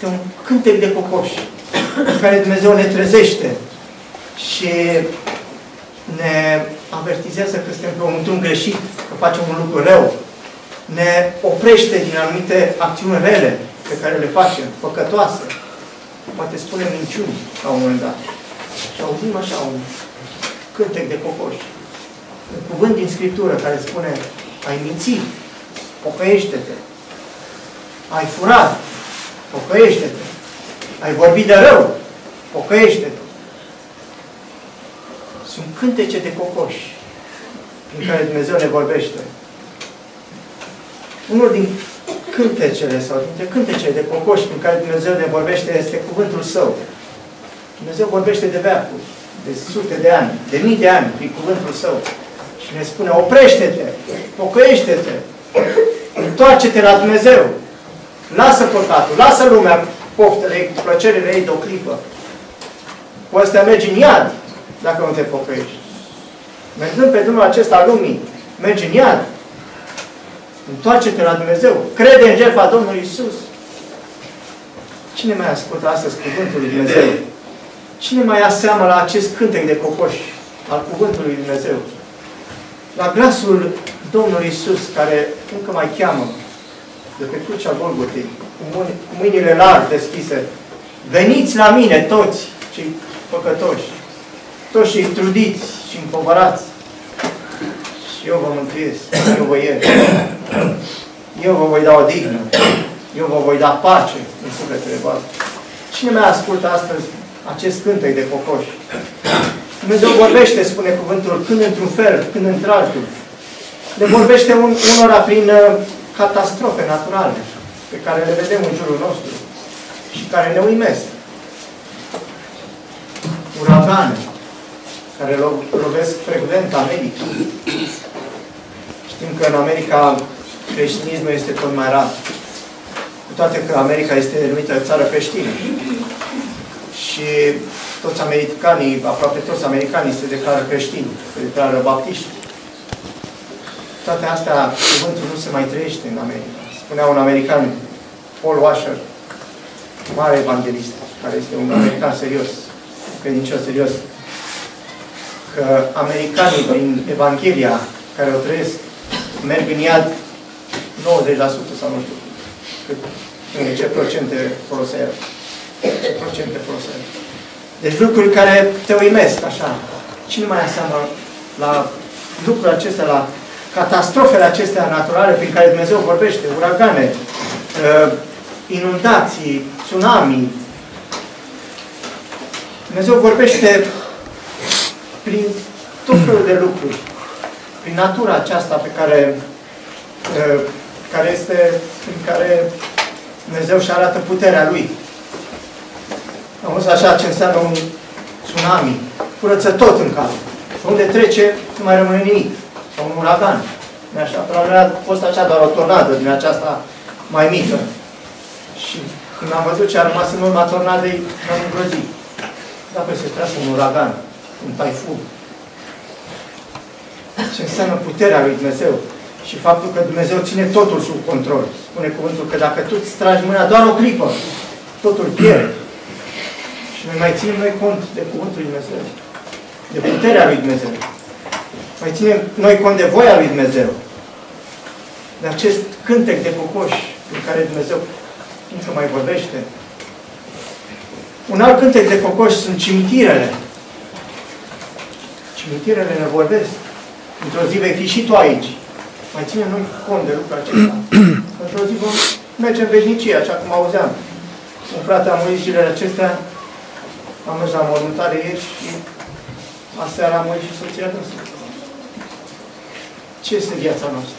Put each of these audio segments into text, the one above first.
Este un cântec de cocoși în care Dumnezeu ne trezește și ne avertizează că suntem pe un drum greșit, că facem un lucru rău. Ne oprește din anumite acțiuni rele pe care le facem, păcătoase. Poate spunem minciuni la un moment dat. Și auzim așa un cântec de cocoși. Un cuvânt din Scriptură care spune: ai mințit, pocăiește-te. Ai furat, pocăiește-te. Ai vorbit de rău, pocăiește-te. Sunt cântece de cocoși în care Dumnezeu ne vorbește. Unul din cântecele sau dintre cântecele de cocoși prin care Dumnezeu ne vorbește este cuvântul Său. Dumnezeu vorbește de veacuri, de sute de ani, de mii de ani prin cuvântul Său. Și ne spune: oprește-te, pocăiește-te, întoarce-te la Dumnezeu, lasă păcatul, lasă lumea, poftele ei, plăcerile ei de o clipă. Cu astea mergi în iad dacă nu te pocăiești. Mergând pe drumul acesta al lumii, mergi în iad. Întoarce-te la Dumnezeu. Crede în jertfa Domnului Iisus. Cine mai ascultă astăzi cuvântul lui Dumnezeu? Cine mai ia seama la acest cântec de cocoși al cuvântului lui Dumnezeu? La glasul Domnului Iisus, care încă mai cheamă de pe crucea Golgotei, cu mâinile larg deschise: veniți la mine toți cei păcătoși, toți cei trudiți și împovărați, și eu vă mântuiesc, eu vă iert. Eu vă voi da odihnă. Eu vă voi da pace în sufletele voastre. Cine mai ascultă astăzi acest cântec de cocoși? Dumnezeu vorbește, spune cuvântul, când într-un fel, când într-altul. Le vorbește unora prin catastrofe naturale pe care le vedem în jurul nostru și care ne uimesc. Uragane care lovesc frecvent America. Știm că în America creștinismul este tot mai rar. Cu toate că America este denumită țară creștină. Și toți americanii, aproape toți americanii se declară creștini, se declară baptiști. Toate astea, cuvântul nu se mai trăiește în America. Spunea un american, Paul Washer, mare evanghelist, care este un american serios, credincios serios, că americanii, prin Evanghelia care o trăiesc, merg în iad 90% sau nu știu în ce procente folosesc. Deci lucruri care te uimesc, așa. Cine mai ia seama la lucrurile acestea, la catastrofele acestea naturale prin care Dumnezeu vorbește, uragane, inundații, tsunami. Dumnezeu vorbește prin tot felul de lucruri, prin natura aceasta pe prin care Dumnezeu și arată puterea Lui. Am văzut așa ce înseamnă un tsunami. Curăță tot în cale. Unde trece, nu mai rămâne nimic. Sau un uragan. Așa, până la urmă a fost așa doar o tornadă din aceasta mai mică. Și când am văzut ce a rămas în urma tornadei, m-am îngrozit. Dacă se treacă un uragan, un taifun. Ce înseamnă puterea lui Dumnezeu. Și faptul că Dumnezeu ține totul sub control. Spune cuvântul că dacă tu îți tragi mâna doar o clipă, totul pierde. Și noi mai ținem noi cont de cuvântul lui Dumnezeu. De puterea lui Dumnezeu. Mai ținem noi cont de voia lui Dumnezeu. De acest cântec de cocoși în care Dumnezeu încă mai vorbește. Un alt cântec de cocoși sunt cimitirele. Cimitirele ne vorbesc. Într-o zi vei fi și tu aici. Mai ținem noi cont de lucrul acesta. Într-o zi vom merge în veșnicie, așa cum auzeam. Un frate a murit zilele acestea. Am mers la mormântare ieri și aseară a murit și soția noastră. Ce este viața noastră?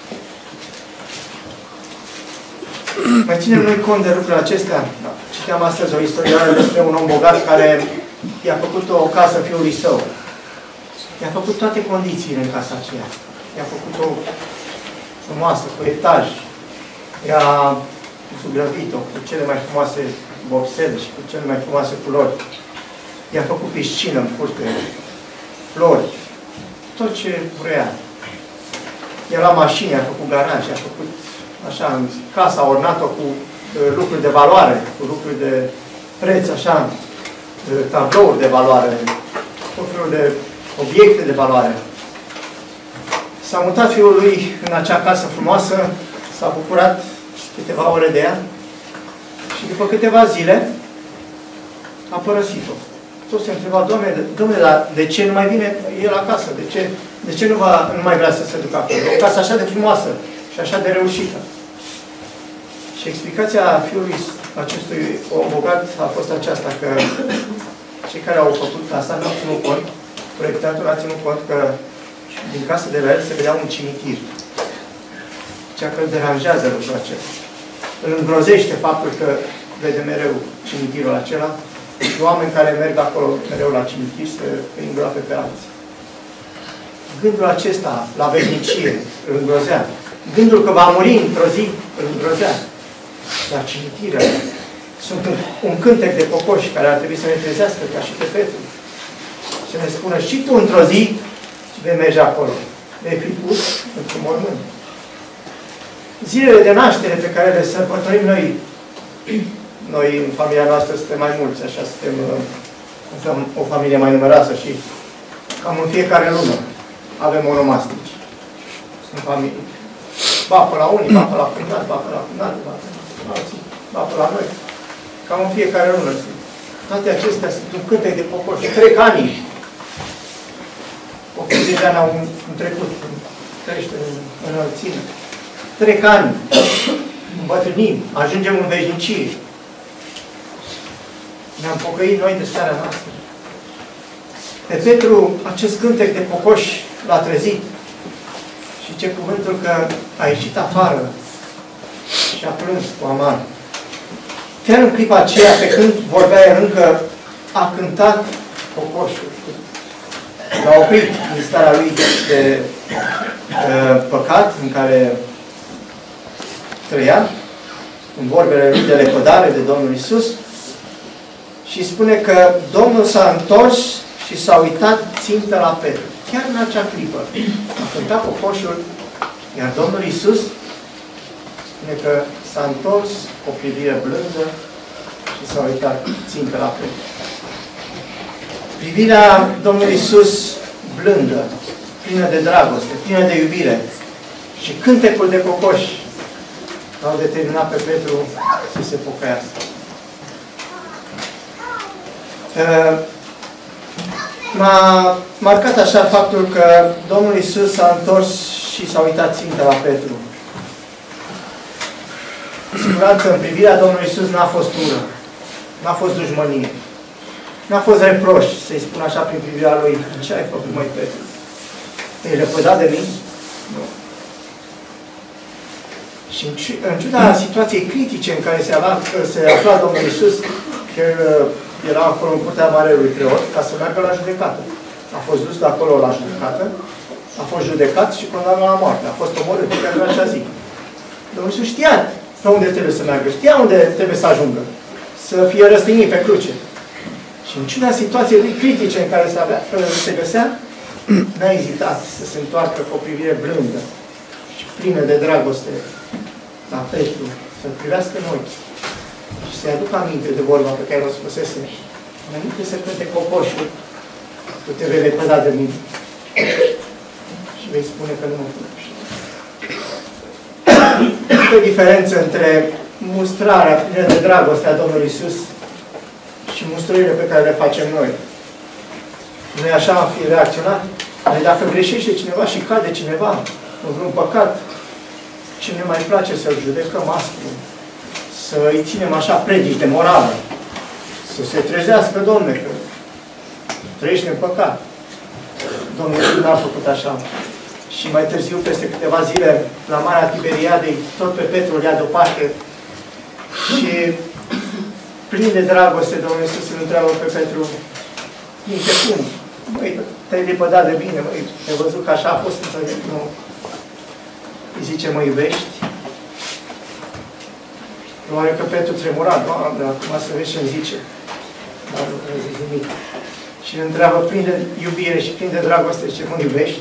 Mai ținem noi cont de lucrurile acestea. Citeam astăzi o istorioară despre un om bogat care i-a făcut o casă fiului său. I-a făcut toate condițiile în casa aceea. I-a făcut-o frumoasă, cu etaj. I-a zugrăvit-o cu cele mai frumoase vopsele și cu cele mai frumoase culori. I-a făcut piscină în curte, flori, tot ce vrea. I-a luat mașini, a făcut garaj, a făcut așa, în casa, a ornat-o cu lucruri de valoare, cu lucruri de preț, așa, tablouri de valoare, tot felul de obiecte de valoare. S-a mutat fiul lui în acea casă frumoasă, s-a bucurat câteva ore de ea și după câteva zile a părăsit-o. Tot se întreba, Doamne, dar de ce nu mai vine el acasă? De ce nu mai vrea să se ducă acolo? O casă așa de frumoasă și așa de reușită. Și explicația fiului acestui om bogat a fost aceasta, că cei care au făcut casa nu au ținut cont, proiectatul a ținut cont că din casă de la el se vedea un cimitir. Ceea că îl deranjează lucrul acesta. Îl îngrozește faptul că vede mereu cimitirul acela și oameni care merg acolo mereu la cimitir să îi îngroape pe alții. Gândul acesta la veșnicie îl îngrozea. Gândul că va muri într-o zi îl îngrozea. Dar cimitirele sunt un cântec de cocoși care ar trebui să ne trezească ca și pe Petru. Să ne spună și tu într-o zi vei merge acolo. Vei fi pus într-un mormânt. Zilele de naștere pe care le sărbătorim noi în familia noastră suntem mai mulți, așa suntem o familie mai numeroasă și cam în fiecare lună avem onomastici. Sunt familii. Ba pe la unii, ba pe la cumnat, ba pe la cumnat, ba pe la alții, ba pe la noi. Cam în fiecare lună. Toate acestea sunt un cântec de cocoși. Trec ani. 80 de ani au trecut, crește în înălțime. Trec ani. Îmbătrânim. Ajungem în veșnicie. Ne-am pocăit noi de starea noastră. Pe Petru, acest cântec de cocoși l-a trezit. Și ce cuvântul că a ieșit afară și a plâns cu amar. Chiar în clipa aceea, pe când vorbea el încă, a cântat cocoșul. L-a oprit din starea lui de păcat în care trăia, în vorbele lui de lepădare de Domnul Iisus, și spune că Domnul s-a întors și s-a uitat țintă la Petru. Chiar în acea clipă a cântat cocoșul, iar Domnul Iisus spune că s-a întors cu o privire blândă și s-a uitat țintă la Petru. Privirea Domnului Iisus blândă, plină de dragoste, plină de iubire și cântecul de cocoși l-au determinat pe Petru să se pocăiască. M-a marcat așa faptul că Domnul Iisus s-a întors și s-a uitat țintă la Petru. Siguranță, în privirea Domnului Iisus n-a fost ură, n-a fost dușmănie, n-a fost reproș, să-i spun așa prin privirea lui, ce ai făcut, măi, Petru? Te-ai lepădat de mine? Nu. Și în ciuda situației critice în care se afla Domnul Iisus, că era acolo în curtea Marelui Preot, ca să meargă la judecată. A fost dus de acolo la judecată, a fost judecat și condamnat la moarte. A fost omorât chiar în acea zi. Domnul Iisus știa pe unde trebuie să meargă, știa unde trebuie să ajungă, să fie răstignit pe cruce. Și în ciuda situației lui critice în care se găsea, n-a ezitat să se întoarcă cu o privire blândă și plină de dragoste la Petru, să-l privească în ochi și să-i aducă aminte de vorba pe care o spusese. Înainte să cânte cocoșul, tu te vei lepăda de mine și vei spune că nu mă cunoști. Câtă diferență între mustrarea plină de dragoste a Domnului Iisus și mustrările pe care le facem noi. Noi așa am fi reacționat. Noi dacă greșește cineva și cade cineva în vreun păcat, ce ne mai place să-l judecăm aspru, să îi ținem așa predici de morală, să se trezească, Dom'le, că trăiește în păcat. Domnul Iisus n-a făcut așa. Și mai târziu, peste câteva zile, la Marea Tiberiadei, tot pe Petru îl ia deoparte și plin de dragoste, Domnul Iisus îl întreabă pe Petru, minte cum? Măi, te-ai lepădat de bine, măi, ai văzut că așa a fost înțeleg? Nu. Îi zice, mă iubești? Probabil că Petru tremura, Doamne, acum să vezi ce-mi zice. Dar nu îmi zice nimic. Și îl întreabă plin de iubire și plin de dragoste, zice, mă iubești?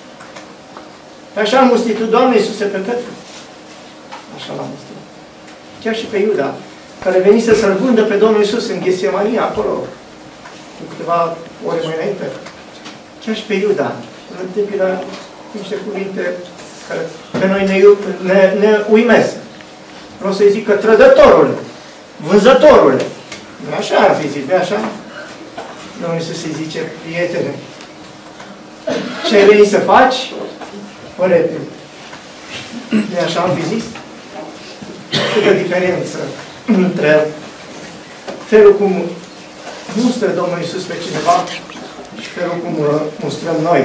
Așa am mustit tu, Doamne Iisuse, pe Petru. Așa l-am mustit. chiar și pe Iuda, care venise să-L vândă pe Domnul Iisus în Ghesemania, acolo, cu câteva ore mai înainte. Chiar și pe Iuda, îl întâmpină niște cuvinte care pe noi ne uimesc. Vreau să-i zic că trădătorule, vânzătorule, nu așa ar fi zis, nu așa? Domnul Iisus îi zice, prietene, ce ai venit să faci? Fără de așa am fi zis? Câtă diferență între felul cum mustră Domnul Iisus pe cineva și felul cum mustrăm noi.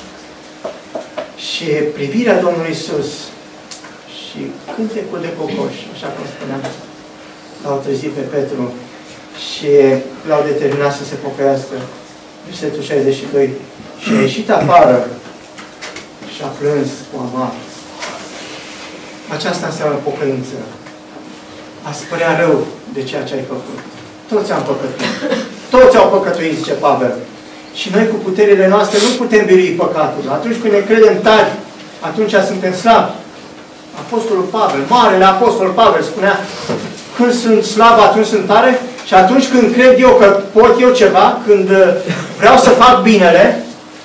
Și privirea Domnului Iisus și cântecul de cocoș, așa cum spuneam, l-au trezit pe Petru și l-au determinat să se pocăiască. Versetul 62. Și a ieșit afară și a plâns cu amar. Aceasta înseamnă pocăință. A-ți părea rău de ceea ce ai făcut. Toți am păcătuit. Toți au păcătuit, zice Pavel. Și noi cu puterile noastre nu putem birui păcatul. Atunci când ne credem tari, atunci suntem slabi. Apostolul Pavel, marele apostol Pavel spunea, când sunt slab, atunci sunt tare, și atunci când cred eu că pot eu ceva, când vreau să fac binele,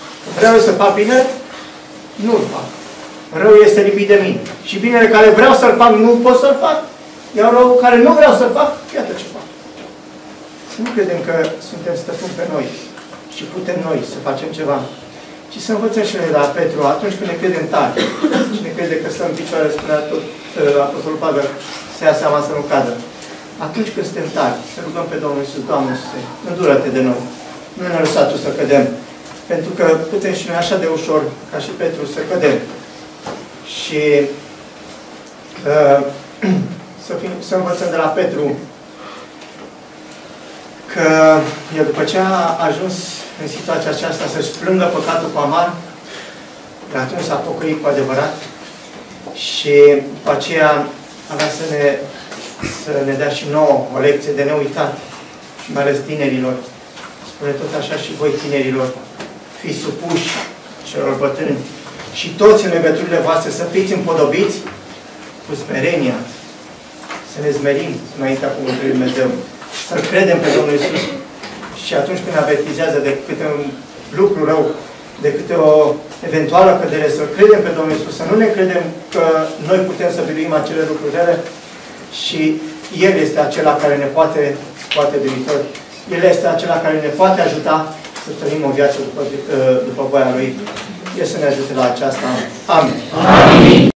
nu-l fac. Rău este lipit de mine. Și binele care vreau să-l fac, nu pot să-l fac. Iar rău care nu vreau să-l fac, iată ce fac. Să nu credem că suntem stăpâni pe noi și putem noi să facem ceva. Ci să învățăm și noi la Petru, atunci când ne credem tari, și ne crede că stăm în picioare, spunea tot Apostolul Pavel, să ia seama să nu cadă. Atunci când suntem tari, să rugăm pe Domnul Iisus, Doamne Iisuse, îndură-te de noi. Nu ne lăsa Tu să cădem. Pentru că putem și noi așa de ușor, ca și Petru, să cădem. Și să învățăm de la Petru că el, după ce a ajuns în situația aceasta să-și plângă păcatul cu amar, atunci s-a pocăit cu adevărat și după aceea avea să ne dea și nouă o lecție de neuitat, și mai ales tinerilor. Spune tot așa și voi, tinerilor, fiți supuși celor bătrâni și toți în legăturile voastre să fiți împodobiți cu smerenia, să ne zmerim înaintea cuvântului Lui Dumnezeu, să-L credem pe Domnul Iisus și atunci când avertizează de câte un lucru rău, de câte o eventuală cădere, să credem pe Domnul Iisus, să nu ne credem că noi putem să biruim acele lucruri rele și El este acela care ne poate scoate de viitor. El este acela care ne poate ajuta să trăim o viață după voia Lui. El să ne ajute la aceasta. Amin. Amin.